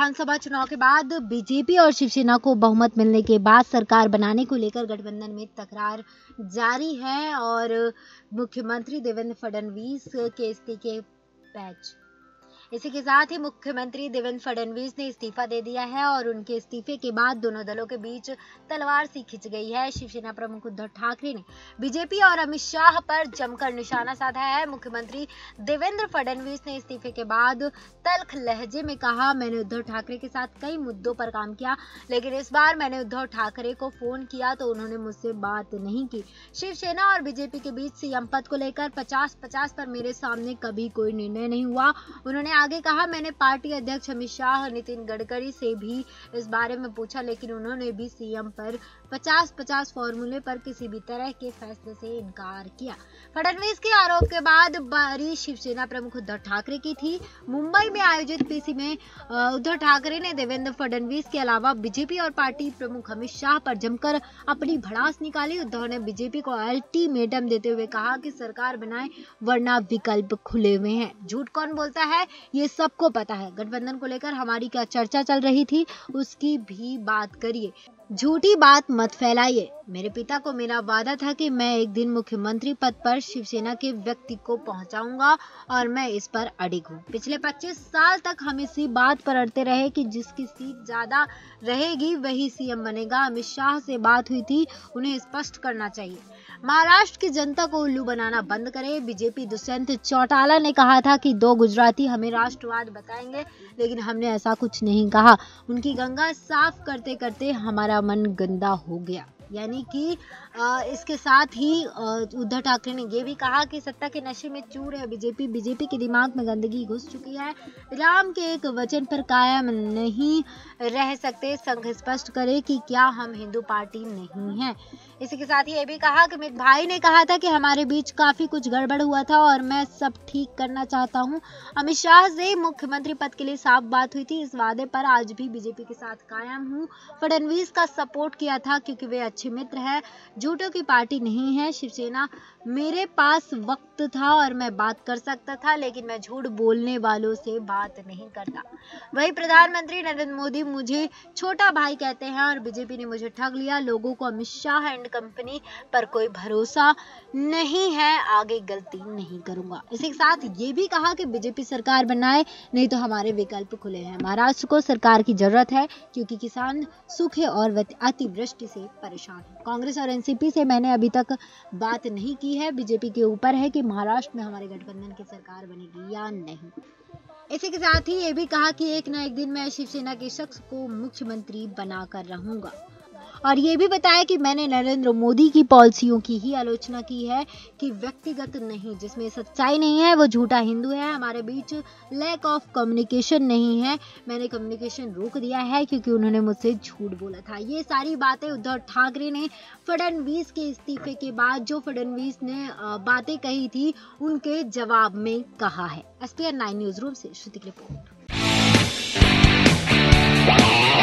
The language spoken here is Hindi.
विधानसभा चुनाव के बाद बीजेपी और शिवसेना को बहुमत मिलने के बाद सरकार बनाने को लेकर गठबंधन में तकरार जारी है और मुख्यमंत्री देवेंद्र फडणवीस के इस्तीफे पैच। इसी के साथ ही मुख्यमंत्री देवेंद्र फडणवीस ने इस्तीफा दे दिया है और उनके इस्तीफे के बाद दोनों दलों के बीच तलवार सी खिंच गई है। शिवसेना प्रमुख उद्धव ठाकरे ने बीजेपी और अमित शाह पर जमकर निशाना साधा है। मुख्यमंत्री देवेंद्र फडणवीस ने इस्तीफे के बाद तल्ख लहजे में कहा, मैंने उद्धव ठाकरे के साथ कई मुद्दों पर काम किया, लेकिन इस बार मैंने उद्धव ठाकरे को फोन किया तो उन्होंने मुझसे बात नहीं की। शिवसेना और बीजेपी के बीच सीएम पद को लेकर 50-50 पर मेरे सामने कभी कोई निर्णय नहीं हुआ। उन्होंने आगे कहा, मैंने पार्टी अध्यक्ष अमित शाह, नितिन गडकरी से भी इस बारे में पूछा, लेकिन उन्होंने भी सीएम पर 50-50 फॉर्मूले पर किसी भी तरह के फैसले से इनकार किया। फडणवीस के आरोप के बाद बारी शिवसेना प्रमुख उद्धव ठाकरे की थी। मुंबई में आयोजित पीसी में उद्धव ठाकरे ने देवेंद्र फडणवीस के अलावा बीजेपी और पार्टी प्रमुख अमित शाह पर जमकर अपनी भड़ास निकाली। उद्धव ने बीजेपी को अल्टीमेटम देते हुए कहा कि सरकार बनाए वरना विकल्प खुले हुए हैं। झूठ कौन बोलता है ये सबको पता है। गठबंधन को लेकर हमारी क्या चर्चा चल रही थी उसकी भी बात करिए, झूठी बात मत फैलाइए। मेरे पिता को मेरा वादा था कि मैं एक दिन मुख्यमंत्री पद पर शिवसेना के व्यक्ति को पहुंचाऊंगा और मैं इस पर अडिग हूं। पिछले 25 साल तक हम इसी बात पर अड़ते रहे कि जिसकी सीट ज्यादा रहेगी वही सीएम बनेगा। अमित शाह से बात हुई थी, उन्हें स्पष्ट करना चाहिए। महाराष्ट्र की जनता को उल्लू बनाना बंद करे। बीजेपी दुष्यंत चौटाला ने कहा था कि 2 गुजराती हमें राष्ट्रवाद बताएंगे, लेकिन हमने ऐसा कुछ नहीं कहा। उनकी गंगा साफ करते करते हमारा मन गंदा हो गया। यानी कि इसके साथ ही उद्धव ठाकरे ने ये भी कहा कि सत्ता के नशे में चूर है बीजेपी के दिमाग में गंदगी घुस चुकी है। राम के एक वचन पर कायम नहीं रह सकते। संघ स्पष्ट करे कि क्या हम हिंदू पार्टी नहीं है। इसी के साथ ही ये भी कहा कि मेरे भाई ने कहा था कि हमारे बीच काफी कुछ गड़बड़ हुआ था और मैं सब ठीक करना चाहता हूँ। अमित शाह से मुख्यमंत्री पद के लिए साफ बात हुई थी। इस वादे पर आज भी बीजेपी के साथ कायम हूँ। फडणवीस का सपोर्ट किया था क्योंकि वे अच्छे मित्र है, झूठों की पार्टी नहीं है। शिवसेना मेरे पास वक्त था और मैं बात कर सकता था, लेकिन मैं झूठ बोलने वालों से बात नहीं करता। वही प्रधानमंत्री नरेंद्र मोदी मुझे छोटा भाई कहते हैं और बीजेपी ने मुझे ठग लिया। लोगों को अमित शाह एंड कंपनी पर कोई भरोसा नहीं है, आगे गलती नहीं करूंगा। इसी के साथ ये भी कहा कि बीजेपी सरकार बनाए नहीं तो हमारे विकल्प खुले हैं। महाराष्ट्र को सरकार की जरूरत है क्योंकि किसान सूखे और अतिवृष्टि से परेशान है। कांग्रेस और एनसीपी से मैंने अभी तक बात नहीं की है। बीजेपी के ऊपर है कि महाराष्ट्र में हमारे गठबंधन की सरकार बनेगी या नहीं। इसी के साथ ही ये भी कहा कि एक न एक दिन मैं शिवसेना के शख्स को मुख्यमंत्री बनाकर रहूंगा और ये भी बताया कि मैंने नरेंद्र मोदी की पॉलिसियों की ही आलोचना की है कि व्यक्तिगत नहीं। जिसमें सच्चाई नहीं है वो झूठा हिंदू है। हमारे बीच लैक ऑफ कम्युनिकेशन नहीं है। मैंने कम्युनिकेशन रोक दिया है क्योंकि उन्होंने मुझसे झूठ बोला था। ये सारी बातें उद्धव ठाकरे ने फडणवीस के इस्तीफे के बाद जो फडणवीस ने बातें कही थी उनके जवाब में कहा है। SPN 9 न्यूज रूम से श्रुति की रिपोर्ट।